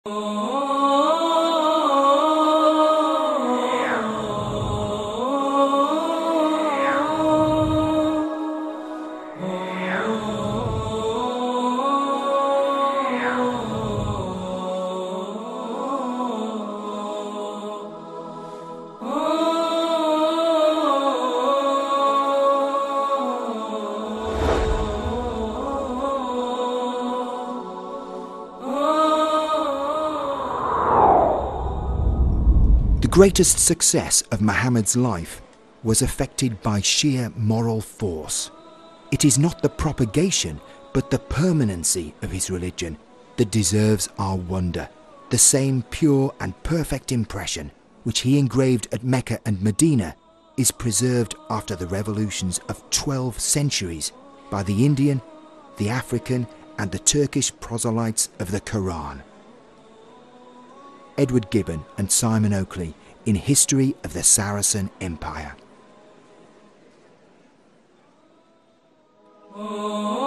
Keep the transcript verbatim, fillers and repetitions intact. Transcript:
The greatest success of Muhammad's life was affected by sheer moral force. It is not the propagation, but the permanency of his religion that deserves our wonder. The same pure and perfect impression which he engraved at Mecca and Medina is preserved after the revolutions of twelve centuries by the Indian, the African, and the Turkish proselytes of the Quran. Edward Gibbon and Simon Oakley in History of the Saracen Empire. Oh.